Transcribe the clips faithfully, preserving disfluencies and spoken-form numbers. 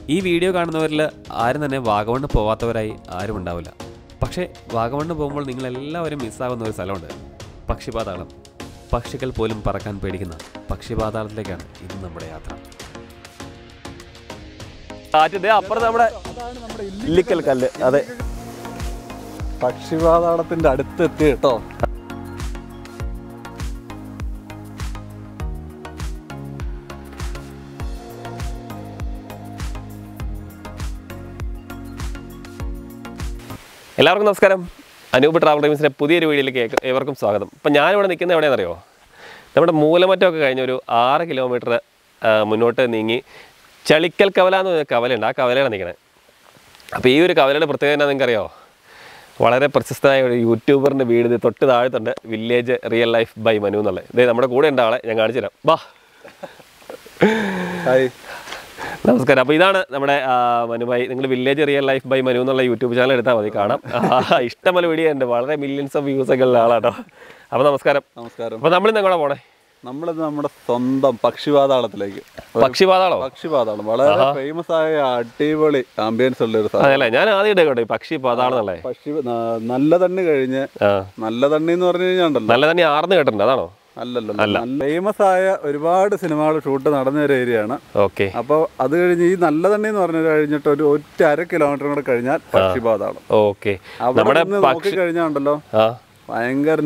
ഈ വീഡിയോ കാണുന്നവരിൽ ആരും തന്നെ വാഗമണ്ണ് പോവാത്തവരായി ആരും ഉണ്ടാവില്ല. പക്ഷേ വാഗമണ്ണ് പോകുമ്പോൾ നിങ്ങളെല്ലാവരും മിസ്സാകുന്ന ഒരു സ്ഥലമുണ്ട്, പക്ഷിപാതാളം. പക്ഷികൾ പോലും പറക്കാൻ പേടിക്കുന്ന പക്ഷിപാതാളത്തിലേക്കാണ് ഇന്ന് നമ്മുടെ യാത്ര. അപ്പുറത്ത് നമ്മുടെ ഇല്ലിക്കൽ കല്ല്. അതെ, പക്ഷിപാതാളത്തിന്റെ അടുത്തെത്തി കേട്ടോ. എല്ലാവർക്കും നമസ്കാരം. അനൂപ് ട്രാവൽ ഡ്രീംസിൻ്റെ പുതിയൊരു വീഡിയോയിലേക്ക് ഏവർക്കും സ്വാഗതം. അപ്പം ഞാനിവിടെ നിൽക്കുന്നത് എവിടെയാണെന്നറിയോ? നമ്മുടെ മൂലമറ്റമൊക്കെ കഴിഞ്ഞൊരു ആറ് കിലോമീറ്റർ മുന്നോട്ട് നീങ്ങി ചെളിക്കൽ കവല എന്ന് പറഞ്ഞ കവലയുണ്ട്. ആ കവലയാണ് നിൽക്കണത്. അപ്പോൾ ഈ ഒരു കവലയുടെ പ്രത്യേകത എന്താ നിങ്ങൾക്കറിയോ? വളരെ പ്രശസ്തമായ ഒരു യൂട്യൂബറിൻ്റെ വീട് ഇത് തൊട്ട് താഴത്തുണ്ട്, village real life by Manu എന്നുള്ളത്. ഇത് നമ്മുടെ കൂടെ ഉണ്ട് ആളെ, ഞാൻ കാണിച്ചു തരാം. വാ. ഹായ്, നമസ്കാരം. അപ്പോൾ ഇതാണ് നമ്മുടെ മനുബായി. നിങ്ങൾ village real life by Manu എന്നുള്ള യൂട്യൂബ് ചാനൽ എടുത്താൽ മതി, കാണാം. ഇഷ്ടംപോലെ വീഡിയോ ഉണ്ട്, വളരെ മില്യൺസ് ഓഫ് വ്യൂസ് ഒക്കെ ഉള്ള ആളാട്ടോ. അപ്പോൾ നമസ്കാരം. നമസ്കാരം. അപ്പോൾ നമ്മളിന്ന് എങ്ങോട്ടാ പോണേ? നമ്മളിത് നമ്മുടെ സ്വന്തം പക്ഷിപാതാളത്തിലേക്ക്. പക്ഷിപാതാളോ? പക്ഷിപാതാളം വളരെ ഫേമസ് ആയ അടിപൊളി ആംബിയൻസ് ഉള്ള ഒരു സ്ഥലം. അതല്ലേ, ഞാൻ ആദ്യം കേട്ടോ പക്ഷിപാതാളം അല്ലേ. പക്ഷി നല്ലതണ്ണി കഴിഞ്ഞ് നല്ലതണ്ണി എന്ന് പറഞ്ഞു കഴിഞ്ഞാൽ ഉണ്ടല്ലോ, നല്ലതണ്ണി ആർന്ന് കേട്ടിട്ടുണ്ട്, അതാണോ? അല്ലല്ലോ, നല്ല ഫേമസ് ആയ ഒരുപാട് സിനിമകൾ ഷൂട്ട് നടന്ന ഒരു ഏരിയ ആണ്. ഓക്കെ. അപ്പോൾ അത് കഴിഞ്ഞ് ഈ നല്ലതണ്ണി എന്ന് പറഞ്ഞ കഴിഞ്ഞിട്ട് ഒരു ഒറ്റ അര കിലോമീറ്റർ കൂടെ കഴിഞ്ഞാൽ പക്ഷിപാതാളം. ഓക്കെ. അവിടെ നോക്കി കഴിഞ്ഞാൽ ഉണ്ടല്ലോ ഭയങ്കര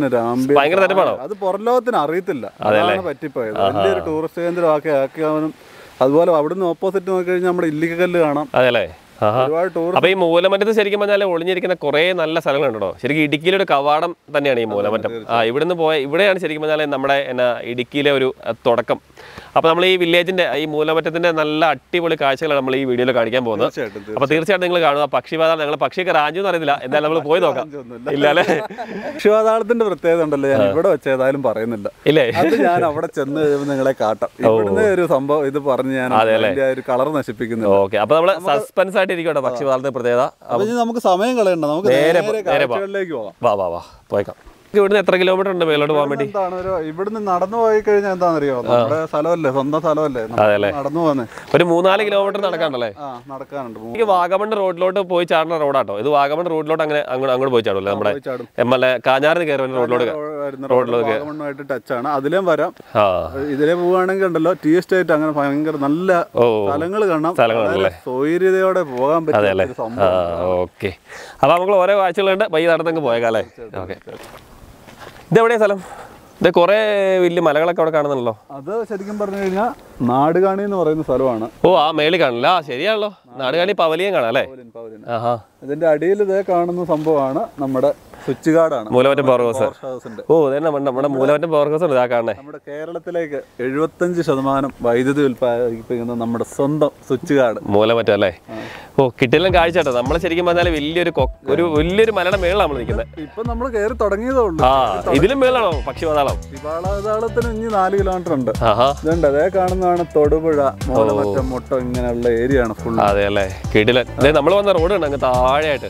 അത് പുറം ലോകത്തിന് അറിയത്തില്ല, അതാണ് പറ്റിപ്പോയത്. വലിയൊരു ടൂറിസ്റ്റ് കേന്ദ്രമാക്കി ആക്കിയാലും. അതുപോലെ അവിടുന്ന് ഓപ്പോസിറ്റ് നോക്കി കഴിഞ്ഞാൽ നമ്മുടെ ഇല്ലിക്കല്ല് കാണാം. അതല്ലേ. അപ്പൊ ഈ മൂലമറ്റത്ത് ശരിക്കും പറഞ്ഞാൽ ഒളിഞ്ഞിരിക്കുന്ന കുറെ നല്ല സ്ഥലങ്ങളുണ്ടോ? ശരിക്കും ഇടുക്കിയിലെ ഒരു കവാടം തന്നെയാണ് ഈ മൂലമറ്റം. ആ ഇവിടുന്ന് പോയ ഇവിടെയാണ് ശരിക്കും പറഞ്ഞാൽ നമ്മുടെ എന്നാ ഇടുക്കിയിലെ ഒരു തുടക്കം. അപ്പൊ നമ്മൾ ഈ വില്ലേജിന്റെ ഈ മൂലമറ്റത്തിന്റെ നല്ല അടിപൊളി കാഴ്ചകളാണ് നമ്മൾ ഈ വീഡിയോയിൽ കാണിക്കാൻ പോകുന്നത്. അപ്പൊ തീർച്ചയായിട്ടും നിങ്ങൾ കാണുക പക്ഷിപാതാളം. ഞങ്ങൾ പക്ഷിയൊക്കെ റാഞ്ചു എന്ന് അറിയത്തില്ല, എന്തായാലും നമ്മൾ പോയി നോക്കാം. ഇല്ല അല്ലേ? പക്ഷിപാതാളത്തിന്റെ പ്രത്യേകത ഉണ്ടല്ലോ, ഞാൻ ഇവിടെ വെച്ച് ഏതായാലും പറയുന്നില്ല. ഇല്ലേ, അത് ഞാൻ അവിടെ ചെന്ന് കഴിയുമ്പോൾ നിങ്ങളെ കാട്ടാം. ഇവിടുന്ന് ഒരു സംഭവം ഇത് പറഞ്ഞ് ഞാൻ ഒരു കളർ നശിപ്പിക്കുന്നു. ഓക്കെ. അപ്പൊ നമ്മള് സസ്പെൻസ് ആയിട്ടിരിക്കട്ടെ പക്ഷിപാതാളത്തിന്റെ പ്രത്യേകത. നമുക്ക് സമയം കളയണ്ട, നമുക്ക് നേരെ കാഴ്ചകളിലേക്ക് പോവാം. വാ വാ വാ പോയേക്കാം. ഇവിടുന്ന് എത്ര കിലോമീറ്റർ ഉണ്ട് മേലോട്ട് പോകാൻ വേണ്ടി? ഇവിടുന്ന് നടന്നു പോയി കഴിഞ്ഞാൽ എന്താണെന്നറിയോ, നമ്മുടെ സ്ഥലമല്ലേ, സ്വന്തം സ്ഥലമല്ലേ, നടന്നു പോകുന്നത്. ഒരു മൂന്നാല് കിലോമീറ്റർ നടക്കാണ്ടല്ലേ? നടക്കാനുണ്ട്. എനിക്ക് വാഗമൺ റോഡിലോട്ട് പോയി ചാടുന്ന റോഡാട്ടോ ഇത്. വാഗമൺ റോഡിലോട്ട് അങ്ങനെ അങ്ങോട്ട് പോയി ചാടുമല്ലോ, നമ്മുടെ എം എൽ എ കാഞ്ഞാറിന് കയറി റോഡിലോട്ട് റോഡിലോട്ട് ടച്ച് ആണ്. അതിലേം വരാം. ഇതിലേ പോവുകയാണെങ്കിൽ ഉണ്ടല്ലോ ടീ എസ്റ്റേറ്റ്, അങ്ങനെ ഭയങ്കര നല്ല സ്ഥലങ്ങൾ കാണാം. സൗകര്യതയോടെ പോകാൻ പറ്റും. ഓക്കെ. അപ്പൊ നമുക്ക് ഓരോ കാഴ്ചകളുണ്ട്. വൈകി നടന്നങ്ങ് പോയേക്കാല്ലേ. ഓക്കെ. ഇതെവിടെയാ സ്ഥലം? ഇത് കുറെ വലിയ മലകളൊക്കെ അവിടെ കാണുന്നുണ്ടല്ലോ. അത് ശരിക്കും പറഞ്ഞു കഴിഞ്ഞാൽ നാടുകാണി എന്ന് പറയുന്ന സ്ഥലമാണ്. ഓ, ആ മേളിൽ കാണില്ല. ശരിയാണല്ലോ, നാടുകാണി പവലിയം കാണാം അല്ലേ? ഇതിന്റെ അടിയിൽ ഇതേ കാണുന്ന സംഭവമാണ് നമ്മുടെ സ്വിച്ച് കാർഡാണ്, മൂലമറ്റം പവർ ഹൗസ്. ഓ, അതന്നെ നമ്മുടെ മൂലമറ്റം പവർ ഹൗസ് ഉണ്ട്. ഇതാ കാണണേ. നമ്മുടെ കേരളത്തിലേക്ക് എഴുപത്തഞ്ച് ശതമാനം വൈദ്യുതി ഉൽപ്പാദിപ്പിക്കുന്ന നമ്മുടെ സ്വന്തം സ്വിച്ച് കാർഡ് മൂലമറ്റം അല്ലേ? ഓ, കിട്ടില്ല കാഴ്ച കേട്ടോ. നമ്മള് ശരിക്കും പറഞ്ഞാൽ വലിയൊരു ഒരു വലിയൊരു മലയുടെ മേളിലാണ് നമ്മൾ നിൽക്കുന്നത്. ഇപ്പൊ നമ്മൾ കയറി തുടങ്ങിയതേ ഉള്ളൂ. ആ, ഇതിലും മേളാണോ പക്ഷിപാതാളം? പക്ഷിപാതാളത്തിന് ഇനി നാല് കിലോമീറ്റർ ഉണ്ട്. ഇതുണ്ട്, അതേ കാണുന്നതാണ് തൊടുപുഴ, മൂലമറ്റം, മുട്ടം, ഇങ്ങനെയുള്ള ഏരിയ ആണ് ഫുൾ. അതെ അല്ലേ, കിടില. നമ്മൾ വന്ന റോഡ് ഉണ്ട് അങ്ങ് താഴെയായിട്ട്.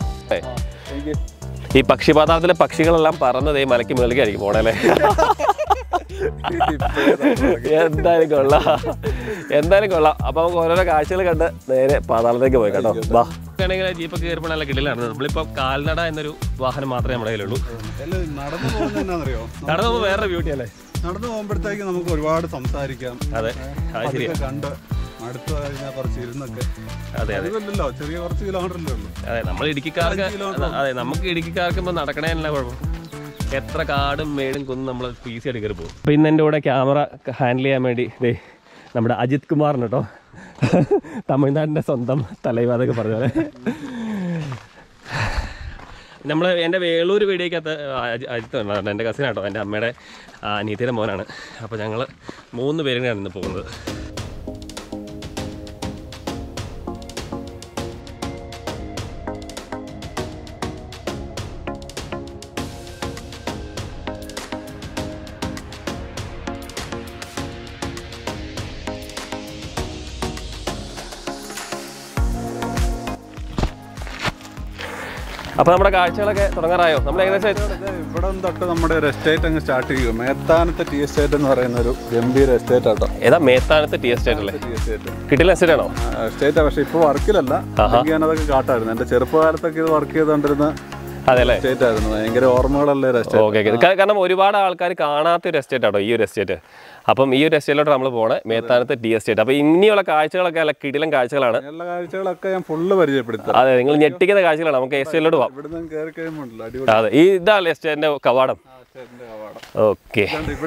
ഈ പക്ഷിപാതാളത്തിലെ പക്ഷികളെല്ലാം പറന്നത് ഈ മലയ്ക്ക് മേളിലേക്കായിരിക്കും പോണല്ലേ. എന്തായാലും കൊള്ളാം, എന്തായാലും കൊള്ളാം. അപ്പൊ നമുക്ക് ഓരോരോ കാഴ്ചകൾ കണ്ട് നേരെ പാതാളത്തേക്ക് പോയി കേട്ടോ. ആണെങ്കിൽ ജീപ്പൊക്കെ കയറിപ്പോൾ നല്ല കിടിലാണ്. നമ്മളിപ്പോ കാൽനട എന്നൊരു വാഹനം മാത്രമേ നമ്മുടെ കയ്യിലുള്ളൂ. നടന്നു പോകുന്നറിയോ, നടന്നു പോകുമ്പോൾ വേറെ ബ്യൂട്ടി അല്ലേ? നടന്നു പോകുമ്പോഴത്തേക്ക് നമുക്ക് ഒരുപാട് സംസാരിക്കാം. അതെ, കണ്ട് അടുത്ത് കഴിഞ്ഞാൽ കുറച്ച് ഇരുന്നൊക്കെ. അതെ അതെ, ചെറിയ കുറച്ച് കിലോമീറ്ററിലേ ഉള്ളൂ. അതെ, നമ്മൾ ഇടുക്കിക്കാർക്ക് അതെ നമുക്ക് ഇടുക്കിക്കാർക്ക് ഇപ്പൊ നടക്കണേനല്ല കുഴപ്പം. എത്ര കാടും മേടും കുന്നും നമ്മൾ ഈസി ആയിട്ട് കയറി പോകും. അപ്പോൾ ഇന്ന് എൻ്റെ കൂടെ ക്യാമറ ഹാൻഡിൽ ചെയ്യാൻ വേണ്ടി ദേ നമ്മുടെ അജിത് കുമാറിന് കേട്ടോ, തമിഴ്നാടിൻ്റെ സ്വന്തം തലൈവ അതൊക്കെ പറഞ്ഞത്. നമ്മൾ എൻ്റെ വേളൂർ വീഡിയോക്കകത്ത് അജിത്ത് ഉണ്ടായിരുന്നു, എൻ്റെ കസിനാട്ടോ, എൻ്റെ അമ്മയുടെ അനിയത്തിയുടെ മോനാണ്. അപ്പോൾ ഞങ്ങൾ മൂന്ന് പേരിനാണ് ഇന്ന് പോകുന്നത്. അപ്പോൾ നമ്മുടെ കാഴ്ചകളൊക്കെ തുടങ്ങാറായോ? നമ്മൾ ഏകദേശം ഇവിടെ തൊട്ട് നമ്മുടെ ഒരു എസ്റ്റേറ്റ് അങ്ങ് സ്റ്റാർട്ട് ചെയ്യും. മേത്താനത്തെ ടീ എസ്റ്റേറ്റ് എന്ന് പറയുന്ന ഒരു ഗംഭീര എസ്റ്റേറ്റ് ആട്ടോ. ഏതാ മേത്താനത്തെ ടീ എസ്റ്റേറ്റ് അല്ലേ? ടീ എസ്റ്റേറ്റ് കിട്ടില്ല എസ്റ്റേറ്റ് ആണോ? എസ്റ്റേറ്റാ, പക്ഷെ ഇപ്പോൾ വർക്കിലല്ല. ഞാനതൊക്കെ കാട്ടായിരുന്നു. എൻ്റെ ചെറുപ്പകാലത്തൊക്കെ ഇത് വർക്ക് ചെയ്തുകൊണ്ടിരുന്ന എസ്റ്റേറ്റ് ആയിരുന്നു. ഭയങ്കര ഓർമ്മകളല്ലേ ഒരു എസ്റ്റേറ്റ്. ഓക്കെ, കാരണം ഒരുപാട് ആൾക്കാർ കാണാത്ത ഒരു എസ്റ്റേറ്റ് ആട്ടോ ഈ ഒരു എസ്റ്റേറ്റ്. അപ്പം ഈ ഒരു എസ്റ്റേറ്റിലോട്ട് നമ്മൾ പോകണേ, മേത്താനത്തെ ടീ എസ്റ്റേറ്റ്. അപ്പോൾ ഇനിയുള്ള കാഴ്ചകളൊക്കെ അല്ല കിടിലൻ കാഴ്ചകളാണ്. കാഴ്ചകളൊക്കെ ഞാൻ ഫുള്ള് പരിചയപ്പെടുത്താം. അതെ, നിങ്ങൾ ഞെട്ടിക്കുന്ന കാഴ്ചകളാണ്. നമുക്ക് എസ്റ്റേറ്റിലോട്ട് പോകാം. അതെ, ഈ ഇതാണ് എസ്റ്റേറ്റിന്റെ കവാടം. ഓക്കെ,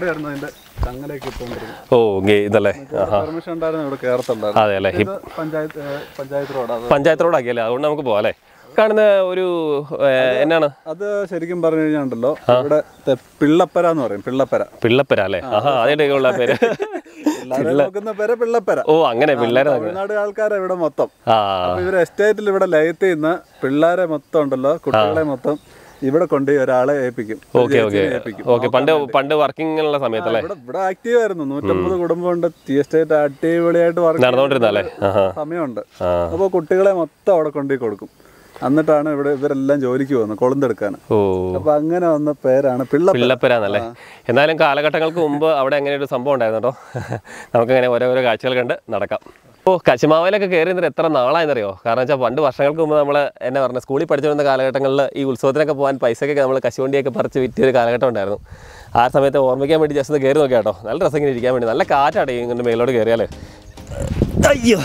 ഓ ഇതല്ലേ അതെ അല്ലേ? പഞ്ചായത്ത് റോഡാക്കിയല്ലേ, അതുകൊണ്ട് നമുക്ക് പോകാം അല്ലേ? കാണുന്ന ഒരു എന്നാണ് അത് ശരിക്കും പറഞ്ഞു കഴിഞ്ഞാണ്ടല്ലോ, ഇവിടെ പിള്ളപ്പര എന്ന് പറയും. പിള്ളപ്പര പിള്ളപ്പര അല്ലേ? ആഹാ, അതേക്കുള്ള പേര് പിള്ളപ്പര. ഓ അങ്ങനെ, പിള്ളേരെ തമിഴ്നാട് ആൾക്കാരെ ഇവിടെ മൊത്തം. ഇവര് എസ്റ്റേറ്റിൽ ഇവിടെ ലയത്ത് ചെയ്യുന്ന പിള്ളേരെ മൊത്തം ഉണ്ടല്ലോ, കുട്ടികളെ മൊത്തം ഇവിടെ കൊണ്ടുപോയി ഒരാളെ ഏൽപ്പിക്കും. ഓക്കെ ഓക്കെ ഓക്കെ പണ്ട് പണ്ട് വർക്കിംഗ് സമയത്തല്ലേ? ഇവിടെ ആക്റ്റീവ് ആയിരുന്നു. നൂറ്റമ്പത് കുടുംബമുണ്ട്. ടീ എസ്റ്റേറ്റ് അടിപൊളിയായിട്ട് വർക്ക് നടന്നുകൊണ്ടിരുന്നല്ലേ? സമയമുണ്ട്. അപ്പോൾ കുട്ടികളെ മൊത്തം അവിടെ കൊണ്ടുപോയി കൊടുക്കും. എന്നിട്ടാണ് ഇവിടെ ഇവരെല്ലാം ജോലിക്ക് പോകുന്നത്, കൊളുന്തെടുക്കാൻ. അപ്പൊ അങ്ങനെ വന്ന പേരാണ് പിള്ളപ്പര എന്നല്ലേ? എന്നാലും കാലഘട്ടങ്ങൾക്ക് മുമ്പ് അവിടെ അങ്ങനെ ഒരു സംഭവം ഉണ്ടായിരുന്നു കേട്ടോ. നമുക്കങ്ങനെ ഓരോരോ കാഴ്ചകൾ കണ്ട് നടക്കാം. ഓ, കശുമാവയിലൊക്കെ കയറി നിന്നിട്ട് എത്ര നാളായെന്നറിയോ? കാരണം വെച്ചാൽ പണ്ട് വർഷങ്ങൾക്ക് മുമ്പ് നമ്മൾ എന്നെ പറഞ്ഞ സ്കൂളിൽ പഠിച്ചുകൊണ്ടിരുന്ന കാലഘട്ടങ്ങളിൽ ഈ ഉത്സവത്തിനൊക്കെ പോകാൻ പൈസയൊക്കെ നമ്മൾ കശുവണ്ടിയൊക്കെ പറിച്ച് വിറ്റിയൊരു കാലഘട്ടം ഉണ്ടായിരുന്നു. ആ സമയത്ത് ഓർമ്മിക്കാൻ വേണ്ടി ജസ്റ്റ് ഒന്ന് കയറി നോക്കിയാൽ കേട്ടോ. നല്ല രസം ഇങ്ങനെ ഇരിക്കാൻ വേണ്ടി. നല്ല കാറ്റാണ് ഇങ്ങനെ മേലോട്ട് കയറിയാലേ. അയ്യോ,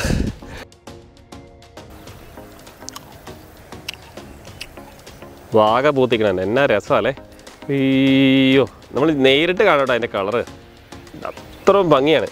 വാഗ പൂത്തിക്കണം. എന്നാ രസമല്ലേ? അയ്യോ, നമ്മൾ നേരിട്ട് കാണട്ടോ അതിൻ്റെ കളറ്. അത്രയും ഭംഗിയാണ്.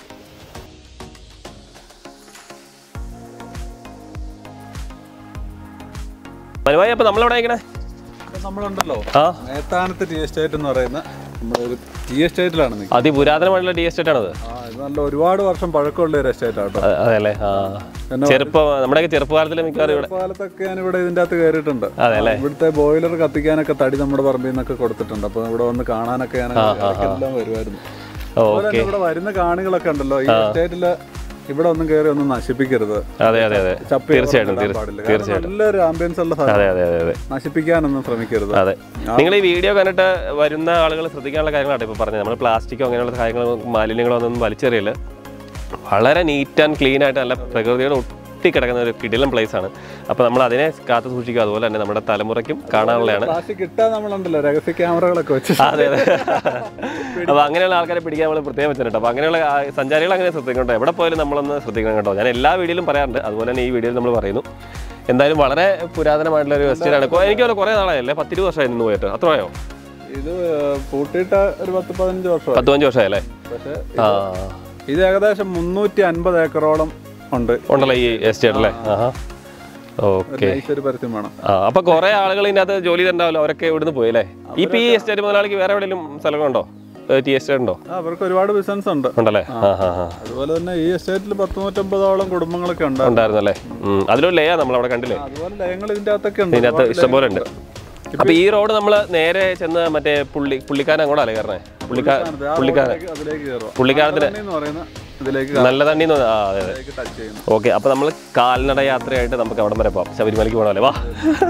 മനുവായി, അപ്പം നമ്മളെവിടെ അയക്കണേ? നമ്മളുണ്ടല്ലോ മേത്താനത്തെ ടീ എസ്റ്റേറ്റ് എന്ന് പറയുന്ന നമ്മളൊരു ടീ എസ്റ്റേറ്റിലാണ്. അതിപുരാതനമായിട്ടുള്ള ടീ എസ്റ്റേറ്റ് ആണത്. നല്ല ഒരുപാട് വർഷം പഴക്കമുള്ള ഒരു എസ്റ്റേറ്റ് ആട്ടോ. അതെ അല്ലേ? ചെറുപ്പം നമ്മുടെ ചെറുപ്പകാലത്തിൽ മിക്കവാറും ചെറുപ്പകാലത്തൊക്കെ ഞാൻ ഇവിടെ ഇതിൻ്റെ അകത്ത് കയറിയിട്ടുണ്ട്. അതെ, ഇവിടുത്തെ ബോയിലർ കത്തിക്കാനൊക്കെ തടി നമ്മുടെ പറമ്പിൽ നിന്നൊക്കെ കൊടുത്തിട്ടുണ്ട്. അപ്പൊ ഇവിടെ വന്ന് കാണാനൊക്കെ ഞാൻ എല്ലാം വരുമായിരുന്നു. ഇവിടെ വരുന്ന കാണികളൊക്കെ ഉണ്ടല്ലോ ഈ എസ്റ്റേറ്റില്, ഇവിടെ ഒന്നും കയറി ഒന്നും നശിപ്പിക്കരുത്. അതെ അതെ അതെ, തീർച്ചയായിട്ടും തീർച്ചയായിട്ടും. നല്ലൊരു ആംബിയൻസ് ഉള്ള സ്ഥലം, നശിപ്പിക്കാനൊന്നും ശ്രമിക്കരുത്. അതെ, നിങ്ങൾ ഈ വീഡിയോ കണ്ടിട്ട് വരുന്ന ആളുകൾ ശ്രദ്ധിക്കാനുള്ള കാര്യങ്ങളാണ് ഇപ്പോൾ പറഞ്ഞത്. നമ്മൾ പ്ലാസ്റ്റിക്കോ അങ്ങനെയുള്ള കാര്യങ്ങളോ മാലിന്യങ്ങളോ ഒന്നും വലിച്ചെറിയില്ല. വളരെ നീറ്റ് ആൻഡ് ക്ലീൻ ആയിട്ട് നല്ല പ്രകൃതിയോട് ഒട്ടിക്കിടക്കുന്ന ഒരു കിടിലൻ പ്ലേസ് ആണ്. അപ്പോൾ നമ്മൾ അതിനെ കാത്തു സൂക്ഷിക്കുക. അതുപോലെ തന്നെ നമ്മുടെ തലമുറയ്ക്കും കാണാനുള്ളതാണ്. രഹസ്യ ക്യാമറകളൊക്കെ വെച്ച്. അതെ അതെ. അപ്പോൾ അങ്ങനെയുള്ള ആൾക്കാരെ പിടിക്കാൻ നമ്മൾ പ്രത്യേകം വെച്ചിട്ടുണ്ട്. അപ്പോൾ അങ്ങനെയുള്ള സഞ്ചാരികൾ അങ്ങനെ ശ്രദ്ധിക്കണം കേട്ടോ. എവിടെ പോയാലും നമ്മളൊന്ന് ശ്രദ്ധിക്കണം കേട്ടോ. ഞാൻ എല്ലാ വീഡിയോയിലും പറയാറുണ്ട്, അതുപോലെ തന്നെ ഈ വീഡിയോയിൽ നമ്മൾ പറയുന്നു. എന്തായാലും വളരെ പുരാതനമായിട്ടുള്ള ഒരു എസ്റ്റേറ്റ് ആണ്. എനിക്ക് തോന്നുന്നു കുറേ നാളായല്ലേ? പത്തിരുപത് വർഷമായി നിന്ന് പോയിട്ട്. അത്രയോ? ഇത് പൂട്ടിയിട്ട് ഒരു പത്ത് പതിനഞ്ച് വർഷം പത്ത് പതിനഞ്ച് വർഷമായല്ലേ? പക്ഷേ ഇത് ഏകദേശം മുന്നൂറ്റി അൻപത് ഏക്കറോളം ഉണ്ട് ഉണ്ടല്ലോ ഈ എസ്റ്റേറ്റ് അല്ലേ? ഓക്കെ. ആ, അപ്പൊ കുറെ ആളുകൾ ഇതിനകത്ത് ജോലി ചെയ്തിട്ടുണ്ടാവല്ലോ, അവരൊക്കെ ഇവിടുന്ന് പോയല്ലേ? ഈ പി എസ്റ്റേറ്റ് മുതലാളിക്ക് വേറെ എവിടെയെങ്കിലും സ്ഥലങ്ങളുണ്ടോ? ടീ എസ്റ്റേറ്റ് ഉണ്ടോ? അവർക്ക് ഒരുപാട് ബിസിനസ് ഉണ്ട്. ഉണ്ടല്ലേ? അതുപോലെ തന്നെ ഈ എസ്റ്റേറ്റിൽ പത്ത് നൂറ്റമ്പതോളം കുടുംബങ്ങളൊക്കെ ഉണ്ടായിരുന്നല്ലേ? അതിലൊരു ലയ നമ്മൾ അവിടെ കണ്ടില്ലേ? അതുപോലെ ലയങ്ങൾ ഇതിന്റെ അകത്തൊക്കെ ഉണ്ട്. ഇതിനകത്ത് ഇഷ്ടംപോലെ ഉണ്ട്. അപ്പൊ ഈ റോഡ് നമ്മൾ നേരെ ചെന്ന് മറ്റേ പുള്ളി പുള്ളിക്കാരൻ അങ്ങോട്ടല്ലേ കയറണേ? പുള്ളിക്കാ പുള്ളിക്കാരൻ പുള്ളിക്കാരത്തിന് നല്ലതണ്ണി. ആ അതെ അതെ. ഓക്കെ, അപ്പൊ നമ്മൾ കാൽനട യാത്രയായിട്ട് നമുക്ക് അവിടം വരെ പോവാം. ശബരിമലയ്ക്ക് പോകണല്ലേ? വാ.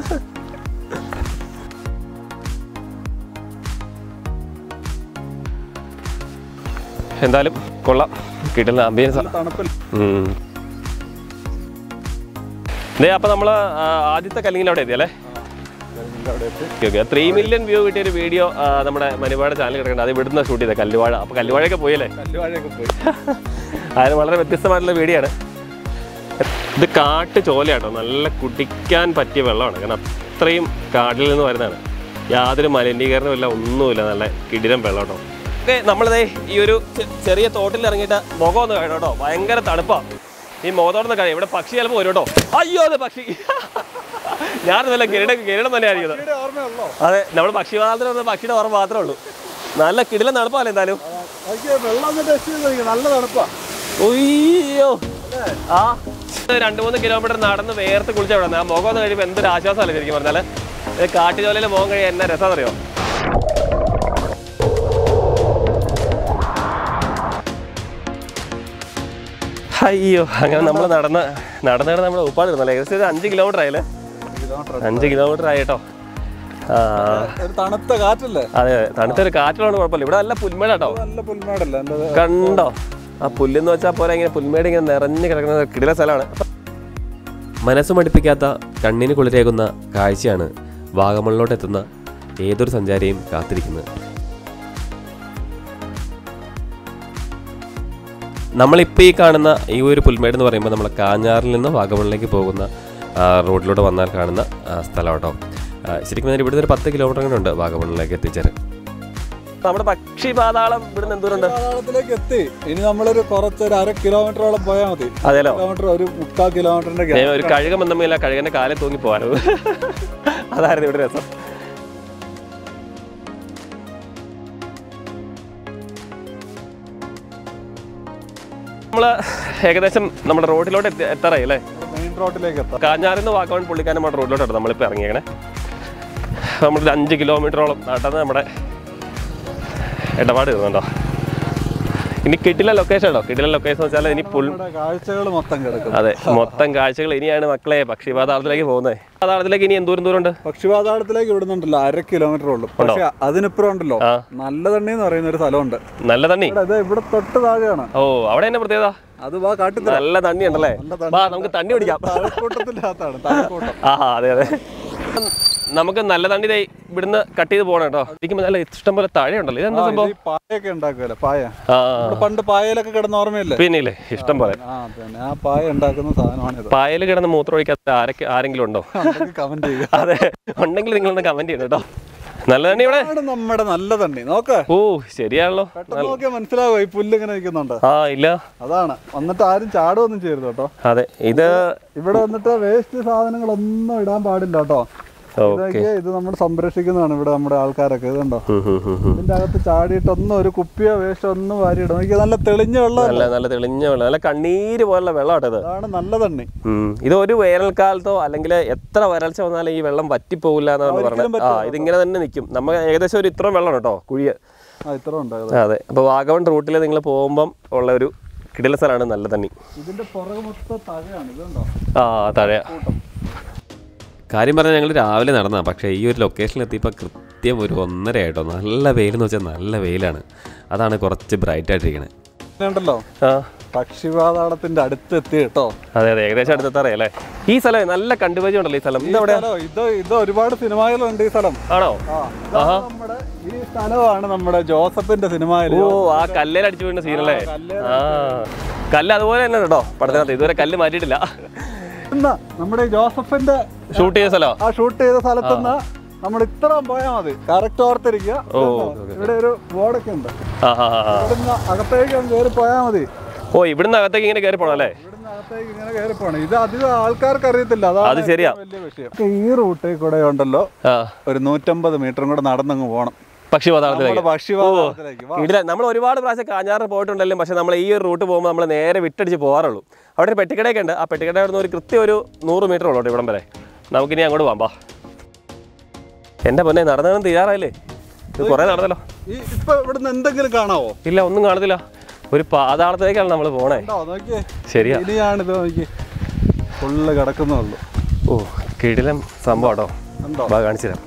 എന്തായാലും കൊള്ളാം, കിട്ടുന്ന ആംബിയൻസ്. അപ്പൊ നമ്മള് ആദ്യത്തെ കല്ലിങ്ങിൽ അവിടെ എത്തിയല്ലേ? ത്രീ മില്യൺ വ്യൂ കിട്ടിയ ഒരു വീഡിയോ നമ്മുടെ മനുവാഴ ചാനൽ കിടക്കുന്നത്. അത് ഇവിടുന്ന് ഷൂട്ട് ചെയ്തത് കല്ലുവാഴ. അപ്പൊ കല്ലുവാഴയൊക്കെ പോയല്ലേ? അതിന് വളരെ വ്യത്യസ്തമായിട്ടുള്ള വീഡിയോ ആണ് ഇത്. കാട്ട് ചോലയാട്ടോ, നല്ല കുടിക്കാൻ പറ്റിയ വെള്ളമാണ്. കാരണം അത്രയും കാട്ടിൽ നിന്ന് വരുന്നതാണ്. യാതൊരു മലിനീകരണവും ഇല്ല, ഒന്നുമില്ല. നല്ല കിടിലം വെള്ളം കേട്ടോ. ഓക്കെ, നമ്മളിതേ ഈ ഒരു ചെറിയ തോട്ടിൽ ഇറങ്ങിയിട്ട് മുഖം ഒന്ന് കഴിയും കേട്ടോ. ഭയങ്കര തണുപ്പാണ് ഈ മുഖത്തോടൊന്ന് കഴിയും. ഇവിടെ പക്ഷി ചിലപ്പോൾ വരും കേട്ടോ. അയ്യോ, അതെ പക്ഷി. ഞാനല്ല കിരീടം കിരീടം തന്നെ ആയിരിക്കുന്നത്. അതെ, നമ്മൾ പക്ഷിപാതത്തിൽ വന്ന പക്ഷിയുടെ ഓർമ്മ മാത്രമേ ഉള്ളൂ. നല്ല കിടിലം തണുപ്പല്ലേ? എന്തായാലും നല്ല തണുപ്പാ. ഒയ്യോ, ആ രണ്ട് മൂന്ന് കിലോമീറ്റർ നടന്ന് വേർത്ത് കുളിച്ച അവിടെ ആ മുഖം ഒന്ന് കഴിയുമ്പോൾ എന്തൊരു ആശ്വാസമല്ലേ ശരിക്കും പറഞ്ഞാൽ. കാട്ടുചോലയിൽ മുഖം കഴിയാൻ എന്നാ രസമെന്നറിയോ? അയ്യോ, അങ്ങനെ നമ്മൾ നടന്ന് നടന്നിട്ട് നമ്മുടെ ഉപ്പാട് ഇരുന്നല്ലേ? ഏകദേശം ഒരു അഞ്ച് കിലോമീറ്റർ ആയില്ലേ? അഞ്ച് കിലോമീറ്റർ ആയിട്ടോ. ഒരു തണുത്ത കാറ്റല്ലേ? അതെ തണുത്തൊരു കാറ്റുള്ളതാണ് കുഴപ്പമില്ല. ഇവിടെ നല്ല പുൽമേട് കേട്ടോ. നല്ല പുൽമേടല്ലേ കണ്ടോ ആ പുല്ലെന്ന് വെച്ചാൽ പോലെ ഇങ്ങനെ പുൽമേട് ഇങ്ങനെ നിറഞ്ഞു കിടക്കുന്ന കിടില സ്ഥലമാണ്. മനസ്സ് മടുപ്പിക്കാത്ത കണ്ണിന് കുളിരേകുന്ന കാഴ്ചയാണ് വാഗമണിലോട്ട് എത്തുന്ന ഏതൊരു സഞ്ചാരിയും കാത്തിരിക്കുന്നത്. നമ്മളിപ്പോൾ ഈ കാണുന്ന ഈ ഒരു പുൽമേട് എന്ന് പറയുമ്പോൾ നമ്മൾ കാഞ്ഞാറിൽ നിന്ന് വാഗമണിലേക്ക് പോകുന്ന റോഡിലൂടെ വന്നാൽ കാണുന്ന സ്ഥലം കേട്ടോ. ശരിക്കും പറഞ്ഞാൽ ഇവിടുന്ന് ഒരു പത്ത് കിലോമീറ്റർ കൂടെ ഉണ്ട് വാഗമണിലേക്ക് എത്തിച്ചേരാൻ. നമ്മുടെ പക്ഷിപാതാളം ഇവിടുന്ന് എന്തോരുണ്ട്? പാതാളത്തിലേക്ക് എത്തി. ഇനി നമ്മളൊരു കുറച്ചൊരു അര കിലോമീറ്ററോളം പോയാൽ മതി. അതെല്ലോ, കിലോമീറ്റർ ഒരു മുക്കാൽ കിലോമീറ്ററിന്റെ ഒരു കഴുകം ബന്ധമില്ല, കഴുകന്റെ കാലിൽ തൂങ്ങി പോകാനത്. അതായിരുന്നു ഇവിടെ രസം. നമ്മള് ഏകദേശം നമ്മുടെ റോഡിലോട്ട് എത്താറായി അല്ലേ? മെയിൻ റോഡിലേക്ക് എത്താം. കാഞ്ഞാറിൽ നിന്ന് വാഗമൺ പുള്ളിക്കാനം റോഡിലോട്ടാണ് നമ്മളിപ്പോൾ ഇറങ്ങിയേക്കണേ. നമ്മളൊരു അഞ്ച് കിലോമീറ്ററോളം നടന്ന് നമ്മുടെ ഇടപാട് ഇരുന്നുണ്ടോ. ഇനി കിട്ടില്ല ലൊക്കേഷൻ ഉണ്ടോ? കിട്ടില്ല ലൊക്കേഷൻ എന്ന് വെച്ചാൽ ഇനി പുൽ കാഴ്ചകൾ മൊത്തം കിടക്കും. അതെ, മൊത്തം കാഴ്ചകൾ. ഇനിയാണ് മക്കളെ പക്ഷിപാതാളത്തിലേക്ക് പോകുന്നത്. പാതാളത്തിലേക്ക് ഇനി എന്തോരം ദൂരം ഉണ്ട്? പക്ഷിപാതാളത്തിലേക്ക് ഇവിടുന്നുണ്ടല്ലോ അര കിലോമീറ്റർ ഉള്ളു. പക്ഷെ അതിനിപ്പുറം ഉണ്ടല്ലോ നല്ലതണ്ണി എന്ന് പറയുന്ന ഒരു സ്ഥലമുണ്ട്. നല്ലതണ്ണി ഇവിടെ തൊട്ട് താഴെയാണ്. ഓ, അവിടെ തന്നെ പ്രത്യേകത അത് വാ കാട്ടി നല്ല തണ്ണി ഉണ്ടല്ലേ? വാ നമുക്ക് തണ്ണി പിടിക്കാം. ആ അതെ അതെ, നമുക്ക് നല്ല തണ്ണി ഇവിടുന്ന് കട്ട് ചെയ്ത് പോകണം കേട്ടോ. ഇരിക്കുമ്പോൾ നല്ല ഇഷ്ടം പോലെ താഴെയുണ്ടല്ലോ. ഇതെന്താ സംഭവം? പായൊക്കെ ഉണ്ടാക്കുമല്ലോ, പായ. പണ്ട് പായലൊക്കെ കിടന്ന ഓർമ്മയില്ലേ? പിന്നില്ലേ, ഇഷ്ടം പോലെ ആ പായ ഉണ്ടാക്കുന്ന സാധനമാണ്. പായൽ കിടന്ന് മൂത്രം ഒഴിക്കാത്ത ആരൊക്കെ ആരെങ്കിലും ഉണ്ടോ? കമന്റ് ചെയ്യുക. അതെ, ഉണ്ടെങ്കിൽ നിങ്ങളൊന്ന് കമന്റ് ചെയ്യണം കേട്ടോ. നല്ല തണ്ണി ഇവിടെ നമ്മുടെ നല്ല തണ്ണി നോക്ക. ഓ ശരിയാണല്ലോ, നോക്കിയാൽ മനസ്സിലാവോ ഈ പുല്ല് ഇങ്ങനെ നിൽക്കുന്നുണ്ട്? ആ ഇല്ല, അതാണ്. വന്നിട്ട് ആരും ചാടുവൊന്നും ചെയ്യരുത് കേട്ടോ. അതെ, ഇത് ഇവിടെ വന്നിട്ട് വേസ്റ്റ് സാധനങ്ങളൊന്നും ഇടാൻ പാടില്ല കേട്ടോ. ഇത് നമ്മൾ സംരക്ഷിക്കുന്നതാണ് ഇവിടെ നമ്മുടെ ആൾക്കാരൊക്കെ. ഇതുണ്ടോ, ഇതിന്റെ അകത്ത് ചാടിയിട്ടൊന്നും ഒരു കുപ്പിയോ വേസ്റ്റോ ഒന്നും വാരിയിടും. എനിക്ക് നല്ല തെളിഞ്ഞ വെള്ളം, നല്ല തെളിഞ്ഞ വെള്ളം, നല്ല കണ്ണീര് പോലുള്ള വെള്ളം. അതാണ് നല്ല തണ്ണി. ഇത് ഒരു വേനൽക്കാലത്തോ അല്ലെങ്കിൽ എത്ര വരൾച്ച വന്നാലും ഈ വെള്ളം വറ്റിപ്പോകില്ല എന്നാണ് പറഞ്ഞത്. ആ ഇതിങ്ങനെ തന്നെ നിൽക്കും. നമ്മൾ ഏകദേശം ഒരു ഇത്രയും വെള്ളം കേട്ടോ, കുഴിയ ഇത്ര ഉണ്ട്. അതെ, അപ്പൊ വാഗമൺ റൂട്ടിൽ നിങ്ങൾ പോകുമ്പം ഉള്ള ഒരു കിടില സ്ഥലമാണ് നല്ല തണ്ണി. ഇതിന്റെ പുറകെ മൊത്തം തഴയാണ്. ഇതുണ്ടോ? ആ തഴ. കാര്യം പറഞ്ഞാൽ ഞങ്ങൾ രാവിലെ നടന്നതാണ്. പക്ഷേ ഈ ഒരു ലൊക്കേഷനിൽ എത്തിയപ്പോൾ കൃത്യം ഒരു ഒന്നര ആയിട്ടോ. നല്ല വെയിലെന്ന് വെച്ചാൽ നല്ല വെയിലാണ്. അതാണ് കുറച്ച് ബ്രൈറ്റ് ആയിട്ടിരിക്കണത്. ഉണ്ടല്ലോ ആ പക്ഷിപാതാളത്തിന്റെ അടുത്ത് എത്തി കേട്ടോ. അതെ അതെ, ഏകദേശം അടുത്തെത്താറേ. ഈ സ്ഥലം നല്ല കണ്ടുപരിചയം ഉണ്ടല്ലോ. ഈ സ്ഥലം ഇതെവിടെ? ഇത് ഇത് ഒരുപാട് സിനിമകളുണ്ട് ഈ സ്ഥലം. ആണോ? നമ്മുടെ ഈ സ്ഥലമാണ് നമ്മുടെ ജോസഫിന്റെ സിനിമയിൽ. ഓ, ആ കല്ലേൽ അടിച്ചു വീണ സീനല്ലേ? ആ കല്ല് അതുപോലെ തന്നെ കേട്ടോ പടത്തിനകത്ത്. ഇതുവരെ കല്ല് മാറ്റിയിട്ടില്ല. നമ്മുടെ ജോസഫിന്റെ ഷൂട്ട് ചെയ്ത സ്ഥലം, ആ ഷൂട്ട് ചെയ്ത സ്ഥലത്തുനിന്ന് നമ്മൾ ഇത്രയും പോയാൽ മതി. കറക്റ്റ് ഓർത്തിരിക്കുക. ഇവിടെ ഒരു ബോർഡൊക്കെ ഉണ്ട്. ഇവിടുന്ന് അകത്തേക്ക് കയറി പോയാൽ മതി. ഓ, ഇവിടുന്ന് അകത്തേക്ക് ഇങ്ങനെ കയറി പോണം അല്ലേ? ഇവിടുന്ന് അകത്തേക്ക് ഇങ്ങനെ കയറി പോണം. ഇത് അധികം ആൾക്കാർക്ക് അറിയത്തില്ല. അത് ശരിയാ, വലിയ വിഷയം. ഈ റൂട്ടിൽ കൂടെ ഉണ്ടല്ലോ ഒരു നൂറ്റമ്പത് മീറ്ററും കൂടെ നടന്നങ്ങ് പോകണം പക്ഷിപാതാളത്തിലേക്ക്. ഇല്ല, നമ്മൾ ഒരുപാട് പ്രാവശ്യം കാഞ്ഞാറ് പോയിട്ടുണ്ടല്ലോ. പക്ഷെ നമ്മൾ ഈ ഒരു റൂട്ട് പോകുമ്പോൾ നമ്മൾ നേരെ വിട്ടടിച്ച് പോകാറുള്ളൂ. അവിടെ ഒരു പെട്ടിക്കടയൊക്കെ ഉണ്ട്. ആ പെട്ടിക്കട അവിടെ നിന്ന് ഒരു കൃത്യം ഒരു നൂറ് മീറ്റർ ഉള്ളൂ ഇവിടം വരെ. നമുക്കിനി അങ്ങോട്ട് പോകാം. എന്റെ പൊന്നെ, നടന്നു തീരാറായില്ലേ? ഇത് കുറെ നടന്നല്ലോ. ഇപ്പൊ ഇവിടുന്ന് എന്തെങ്കിലും കാണാവോ? ഇല്ല, ഒന്നും കാണത്തില്ല. ഒരു പാതാളത്തിലേക്കാണ് നമ്മൾ പോണേ. ശരിയാ, ഫുള്ള് കിടക്കുന്നുള്ളൂ. ഓ കിടിലം സംഭവം കേട്ടോ. കാണിച്ചു തരാം.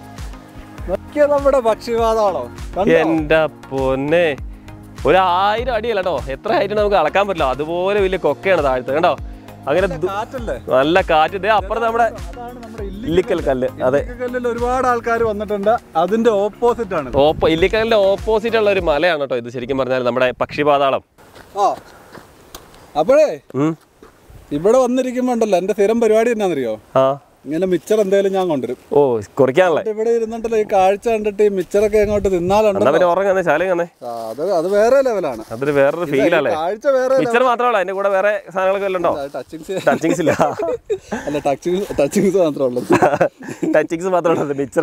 നമ്മുടെ പക്ഷിപാതാളം എന്റെ പൊന്നെ, ഒരു ആയിരം അടിയല്ല കേട്ടോ. എത്ര ഹൈറ്റ് നമുക്ക് അളക്കാൻ പറ്റില്ല. അതുപോലെ വലിയ കൊക്കയാണ് താഴത്ത് കണ്ടോ. അങ്ങനെ നല്ല കാറ്റ്. ഇതേ അപ്പുറത്ത് നമ്മുടെ ഇല്ലിക്കൽ കല്ല്. അതെ, ഒരുപാട് ആൾക്കാർ വന്നിട്ടുണ്ട്. അതിന്റെ ഓപ്പോസിറ്റ് ആണ്. ഓപ്പോ ഇല്ലിക്കലിന്റെ ഓപ്പോസിറ്റ് ഉള്ള ഒരു മലയാണ് കേട്ടോ ഇത്. ശരിക്കും പറഞ്ഞാൽ നമ്മുടെ പക്ഷിപാതാളം. ആ അപ്പോഴേ ഇവിടെ വന്നിരിക്കുമ്പോ ഉണ്ടല്ലോ എന്റെ സ്ഥിരം പരിപാടി എന്നാന്നറിയോ? ആ ഇങ്ങനെ മിച്ചർ എന്തായാലും ഞാൻ കൊണ്ടുവരും. ഓ കുറിക്കാനല്ലേ? ഇവിടെ ഇരുന്നിട്ടല്ലോ ഈ കാഴ്ച കണ്ടിട്ട് ഈ മിച്ചറൊക്കെ അങ്ങോട്ട് തിന്നാലുണ്ട്. അത് വേറെ ലെവലാണ്. അതൊരു വേറൊരു ഫീലല്ലേ? കാഴ്ച വേറെ. മിച്ചർ മാത്രമല്ല, അതിന്റെ കൂടെ വേറെ സാധനങ്ങളൊക്കെ ഉണ്ടോ? ടച്ചിങ്സ് ഇല്ല. അല്ല, ടച്ചിങ് ടച്ചിങ്സ് മാത്രമേ ഉള്ളൂ. ടച്ചിങ്സ് മാത്രമേ ഉള്ളൂ മിച്ചർ.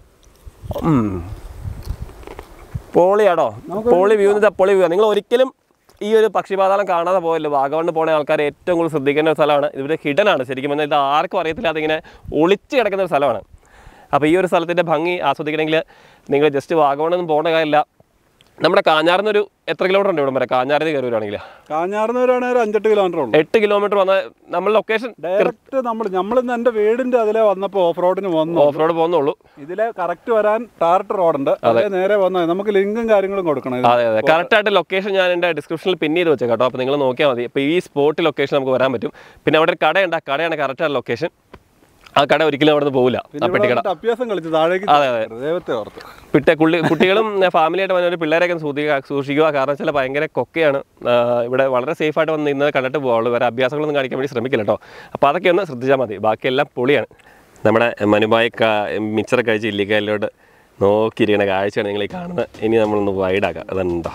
പോളിയാണോ? പോളി വ്യൂ എന്ന് വെച്ചാൽ പൊളി വ്യൂ. നിങ്ങൾ ഒരിക്കലും ഈ ഒരു പക്ഷിപാതാളം കാണാതെ പോയല്ലോ. വാഗമണ് പോണ ആൾക്കാർ ഏറ്റവും കൂടുതൽ ശ്രദ്ധിക്കേണ്ട ഒരു സ്ഥലമാണ്. ഇവിടെ ഹിഡൻ ആണ്. ശരിക്കും പറഞ്ഞാൽ ഇത് ആർക്കും അറിയത്തില്ല. അതിങ്ങനെ ഒളിച്ച് കിടക്കുന്ന ഒരു സ്ഥലമാണ്. അപ്പോൾ ഈ ഒരു സ്ഥലത്തിൻ്റെ ഭംഗി ആസ്വദിക്കണമെങ്കിൽ നിങ്ങൾ ജസ്റ്റ് വാഗമണൊന്നും പോകേണ്ട കാര്യമില്ല. നമ്മുടെ കാഞ്ഞാറിനൊരു എത്ര കിലോമീറ്റർ ഉണ്ട് ഇവിടെ വരെ കാഞ്ഞാറിന് കയറി വരികയാണെങ്കിൽ കാഞ്ഞാറിന് വരികയാണെങ്കിൽ ഒരു അഞ്ചെട്ട് കിലോമീറ്റർ ഉണ്ട്. എട്ട് കിലോമീറ്റർ വന്ന നമ്മൾ ലൊക്കേഷൻ ഡയറക്റ്റ് നമ്മൾ നമ്മളിന്ന് എൻ്റെ വീടിൻ്റെ അതിലെ വന്നപ്പോൾ ഓഫ് റോഡിന് വന്നു ഓഫ് റോഡ് പോകുന്നുള്ളൂ. ഇതിലെ കറക്റ്റ് വരാൻ ടാർട്ട് റോഡുണ്ട്, അതേ നേരെ വന്നാൽ നമുക്ക് ലിങ്കും കാര്യങ്ങളും കൊടുക്കണം. അതെ അതെ കറക്റ്റ് ആയിട്ട് ലൊക്കേഷൻ ഞാൻ എൻ്റെ ഡിസ്ക്രിപ്ഷനിൽ പിൻ ചെയ്ത് വെച്ചേക്കാം കേട്ടോ. അപ്പോൾ നിങ്ങൾ നോക്കിയാൽ മതി. ഇപ്പോൾ ഈ സ്പോട്ട് ലൊക്കേഷൻ നമുക്ക് വരാൻ പറ്റും. പിന്നെ അവിടെ ഒരു കടയുണ്ട്, ആ കടയാണ് കറക്റ്റ് ആ ലൊക്കേഷൻ. ആ കട ഒരിക്കലും അവിടെ നിന്ന് പോകില്ല. ആ പെട്ടിക്കട അഭ്യാസം കളിച്ച് താഴേക്ക്. അതെ അതെ ദൈവത്തെ ഓർത്ത് പിട്ടെ കുള്ളി കുട്ടികളും ഫാമിലിയായിട്ട് വന്ന ഒരു പിള്ളേരെയൊക്കെ സൂക്ഷിക്കുക സൂക്ഷിക്കുക കാരണം വെച്ചാൽ ഭയങ്കര കൊക്കയാണ്. ഇവിടെ വളരെ സേഫായിട്ട് വന്ന് ഇന്നത് കണ്ടിട്ട് പോകാവുള്ളൂ. വേറെ അഭ്യാസങ്ങളൊന്നും കാണിക്കാൻ വേണ്ടി ശ്രമിക്കില്ല കേട്ടോ. അപ്പോൾ അതൊക്കെ ഒന്ന് ശ്രദ്ധിച്ചാൽ മതി. ബാക്കിയെല്ലാം പൊളിയാണ്. നമ്മുടെ മനുമായി മിക്സർ കഴിച്ച് ഇല്ലിക്കായലിലോട്ട് നോക്കിയിരിക്കുന്ന കാഴ്ചയാണ് നിങ്ങൾ ഈ കാണുന്നത്. ഇനി നമ്മളൊന്ന് വൈഡാക്കാം. അതുണ്ടോ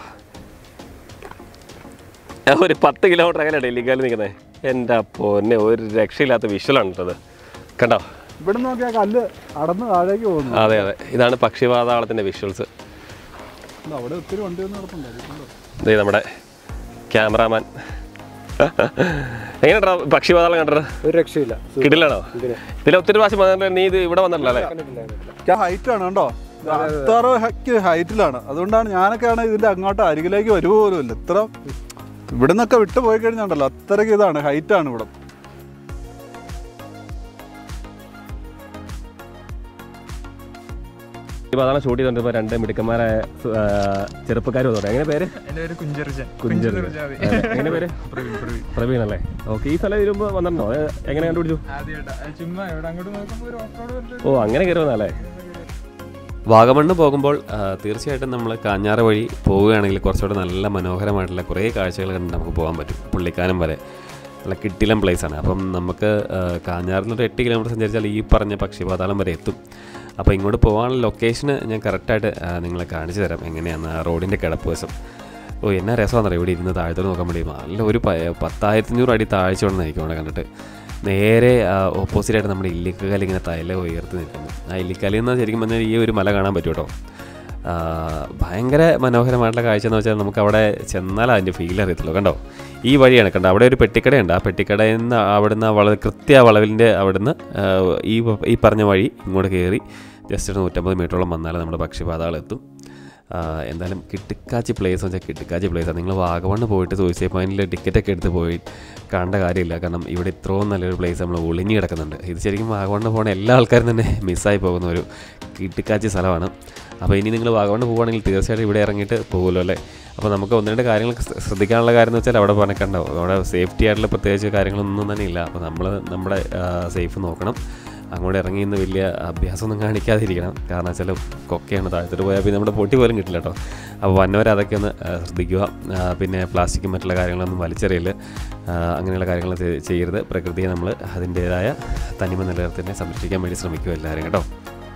ഒരു പത്ത് കിലോമീറ്റർ അങ്ങനെയാണ് ഇല്ലിക്കായൽ നിൽക്കുന്നത്. എൻ്റെ പൊന്നെ ഒരു രക്ഷയില്ലാത്ത വിഷ്വലാണ് കേട്ടത്. കണ്ടോ ഇവിടെ നോക്കിയാൽ കല്ല് അടന്ന് താഴേക്ക് പോകുന്നു. അതെ അതെ ഇതാണ് പക്ഷിപാതാളത്തിൻ്റെ വിഷ്വൽസ്. അവിടെ ഒത്തിരി വണ്ടിയൊന്നും നടത്തുന്നുണ്ട്. ഇതേ നമ്മുടെ ക്യാമറാമാൻ എങ്ങനെയാ പക്ഷിപാതാളം കണ്ടത്? ഒരു രക്ഷയില്ല, കിടിലാണോ? ഇതിൽ ഒത്തിരി പ്രാവശ്യം വന്നിട്ട് നീ ഇത് ഇവിടെ വന്നിട്ടില്ല അല്ലേ? ഹൈറ്റ് ആണ് കണ്ടോ, അത്ര ഹൈറ്റിലാണ്. അതുകൊണ്ടാണ് ഞാനൊക്കെയാണ് ഇതിന്റെ അങ്ങോട്ട് അരികിലേക്ക് വരുവോ പോലും ഇല്ല. ഇത്ര ഇവിടെ നിന്നൊക്കെ വിട്ടു പോയി കഴിഞ്ഞുണ്ടല്ലോ, അത്രയ്ക്ക് ഇതാണ് ഹൈറ്റാണ് ഇവിടെ. അതാണ് ഷൂട്ട് ചെയ്തോണ്ടിരുമ്പോ രണ്ട് മിടുക്കന്മാരായ ചെറുപ്പക്കാർ വന്നോട്ടെ. എങ്ങനെ പേര്? എങ്ങനെ പേര്? പ്രവീൺ അല്ലേ? ഓക്കെ. ഈ സ്ഥലം വരുമ്പോ വന്നിട്ടുണ്ടോ? എങ്ങനെ കണ്ടുപിടിച്ചു? ഓ അങ്ങനെ കയറി വന്നല്ലേ. വാഗമണ്ണ് പോകുമ്പോൾ തീർച്ചയായിട്ടും നമ്മൾ കാഞ്ഞാറ് വഴി പോവുകയാണെങ്കിൽ കുറച്ചുകൂടെ നല്ല മനോഹരമായിട്ടുള്ള കുറേ കാഴ്ചകൾ കണ്ട് നമുക്ക് പോകാൻ പറ്റും. പുള്ളിക്കാനം വരെ നല്ല കിട്ടിലം പ്ലേസാണ്. അപ്പം നമുക്ക് കാഞ്ഞാറിൽ നിന്ന് ഒരു എട്ട് കിലോമീറ്റർ സഞ്ചരിച്ചാൽ ഈ പറഞ്ഞ പക്ഷിപാതാളം വരെ എത്തും. അപ്പോൾ ഇങ്ങോട്ട് പോകാനുള്ള ലൊക്കേഷന് ഞാൻ കറക്റ്റായിട്ട് നിങ്ങളെ കാണിച്ചു തരാം എങ്ങനെയാണ് ആ റോഡിൻ്റെ കിടപ്പ് വശം. ഓ എന്നാ രസമാണെന്നറിയാം ഇവിടെ ഇരുന്ന് താഴത്തോട് നോക്കാൻ വേണ്ടി. നല്ല ഒരു പത്തായിരത്തഞ്ഞൂറ് അടി താഴ്ച ഉണ്ടെന്നായിരിക്കും അവിടെ കണ്ടിട്ട്. നേരെ ഓപ്പോസിറ്റായിട്ട് നമ്മുടെ ഇല്ലിക്കൽ ഇങ്ങനെ തല ഉയർത്തി നിൽക്കുന്നു. ആ ഇല്ലിക്കലിൽ നിന്ന് ശരിക്കും പറഞ്ഞാൽ ഈ ഒരു മല കാണാൻ പറ്റും കേട്ടോ. ഭയങ്കര മനോഹരമായിട്ടുള്ള കാഴ്ച എന്ന് വെച്ചാൽ നമുക്ക് അവിടെ ചെന്നാൽ അതിൻ്റെ ഫീൽ അറിയത്തുള്ളൂ. കണ്ടോ ഈ വഴിയാണ് കണ്ടോ, അവിടെ ഒരു പെട്ടിക്കടയുണ്ട്. ആ പെട്ടിക്കടയിൽ നിന്ന് അവിടുന്ന് വളവ് കൃത്യ വളവിൻ്റെ അവിടുന്ന് ഈ ഈ പറഞ്ഞ വഴി ഇങ്ങോട്ട് കയറി ജസ്റ്റ് ഒരു നൂറ്റമ്പത് മീറ്ററോളം വന്നാൽ നമ്മുടെ പക്ഷിപാതാളം എത്തും. എന്തായാലും കിട്ടിക്കാച്ചി പ്ലേസ് എന്ന് വെച്ചാൽ കിട്ടിക്കാച്ചി പ്ലേസാണ്. നിങ്ങൾ വാഗമണ്ണ് പോയിട്ട് സൂയിസൈഡ് പോയിന്റിൽ ടിക്കറ്റൊക്കെ എടുത്ത് പോയി കാണേണ്ട കാര്യമില്ല. കാരണം ഇവിടെ ഇത്രയും നല്ലൊരു പ്ലേസ് നമ്മൾ ഒളിഞ്ഞ് കിടക്കുന്നുണ്ട്. ഇത് ശരിക്കും വാഗമണ്ണ് പോകുന്ന എല്ലാ ആൾക്കാരും തന്നെ മിസ്സായി പോകുന്ന ഒരു കിട്ടിക്കാച്ചി സ്ഥലമാണ്. അപ്പോൾ ഇനി നിങ്ങൾ വാഗമണ്ണ് പോകുകയാണെങ്കിൽ തീർച്ചയായിട്ടും ഇവിടെ ഇറങ്ങിയിട്ട് പോകുമല്ലോ അല്ലേ. അപ്പോൾ നമുക്ക് ഒന്ന് രണ്ട് കാര്യങ്ങൾ ശ്രദ്ധിക്കാനുള്ള കാര്യം എന്ന് വെച്ചാൽ അവിടെ പറഞ്ഞിട്ടുണ്ടാവും അവിടെ സേഫ്റ്റി ആയിട്ടുള്ള പ്രത്യേകിച്ച് കാര്യങ്ങളൊന്നും തന്നെ ഇല്ല. അപ്പോൾ നമ്മൾ നമ്മുടെ സേഫ് നോക്കണം. അങ്ങോട്ട് ഇറങ്ങി ഇന്ന് വലിയ അഭ്യാസമൊന്നും കാണിക്കാതിരിക്കണം. കാരണം വെച്ചാൽ കൊക്കയാണ്, താഴത്തോട്ട് പോയാൽ പിന്നെ നമ്മുടെ പൊട്ടി പോലും കിട്ടില്ല കേട്ടോ. അപ്പോൾ വന്നവരെ അതൊക്കെ ഒന്ന് ശ്രദ്ധിക്കുക. പിന്നെ പ്ലാസ്റ്റിക്കും മറ്റുള്ള കാര്യങ്ങളൊന്നും വലിച്ചെറിയൽ, അങ്ങനെയുള്ള കാര്യങ്ങൾ ചെയ്യരുത്. പ്രകൃതിയെ നമ്മൾ അതിൻ്റേതായ തനിമ നിലനിർത്തി സംരക്ഷിക്കാൻ വേണ്ടി ശ്രമിക്കുക എല്ലാവരും കേട്ടോ.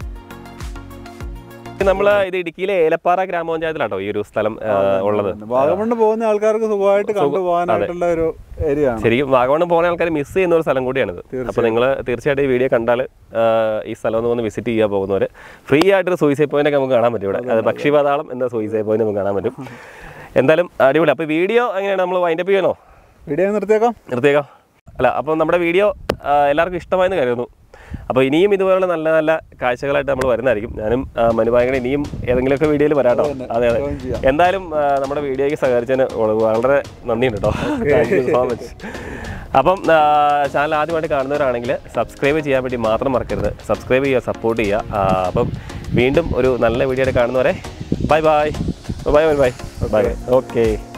നമ്മൾ ഇത് ഇടുക്കിയിലെ ഏലപ്പാറ ഗ്രാമപഞ്ചായത്തിലാട്ടോ ഈ ഒരു സ്ഥലം ഉള്ളത്. വാഗമണ്ണ് പോകുന്ന ആൾക്കാർക്ക് സുഖമായിട്ട് കണ്ടുപോകാനായിട്ടുള്ള ഒരു ഏരിയ. ശരിക്കും വാഗമണ്ണ് പോകുന്ന ആൾക്കാർ മിസ് ചെയ്യുന്ന ഒരു സ്ഥലം കൂടിയാണിത്. അപ്പോൾ നിങ്ങൾ തീർച്ചയായിട്ടും ഈ വീഡിയോ കണ്ടാൽ ഈ സ്ഥലം ഒന്ന് വന്ന് വിസിറ്റ് ചെയ്യാൻ പോകുന്നവർ ഫ്രീ ആയിട്ടൊരു സൂയിസൈഡ് പോയിന്റ് ഒക്കെ നമുക്ക് കാണാൻ പറ്റും ഇവിടെ. അത് പക്ഷിപാതാളം എന്ന സൂയിസൈഡ് പോയിന്റ് നമുക്ക് കാണാൻ പറ്റും. എന്തായാലും അടിപൊളി. അപ്പോൾ വീഡിയോ എങ്ങനെയാണ് നമ്മൾ വൈൻഡപ്പ് ചെയ്യണോ? വീഡിയോ നിർത്തിയേക്കാം നിർത്തിയേക്കാം അല്ല അപ്പോൾ നമ്മുടെ വീഡിയോ എല്ലാവർക്കും ഇഷ്ടമായെന്ന് കരുതുന്നു. അപ്പോൾ ഇനിയും ഇതുപോലുള്ള നല്ല നല്ല കാഴ്ചകളായിട്ട് നമ്മൾ വരുന്നതായിരിക്കും. ഞാനും മനുഭായങ്ങനെ ഇനിയും ഏതെങ്കിലുമൊക്കെ വീഡിയോയിൽ വരാട്ടോ. അതെ അതെ എന്തായാലും നമ്മുടെ വീഡിയോയ്ക്ക് സഹകരിച്ചതിന് വളരെ നന്ദിയുണ്ട് കേട്ടോ. Thank you so much. അപ്പം ചാനൽ ആദ്യമായിട്ട് കാണുന്നവരാണെങ്കിൽ സബ്സ്ക്രൈബ് ചെയ്യാൻ വേണ്ടി മാത്രം മറക്കരുത്. സബ്സ്ക്രൈബ് ചെയ്യുക, സപ്പോർട്ട് ചെയ്യുക. അപ്പം വീണ്ടും ഒരു നല്ല വീഡിയോ ആയിട്ട് കാണുന്നവരെ bye bye bye bye bye bye. Okay.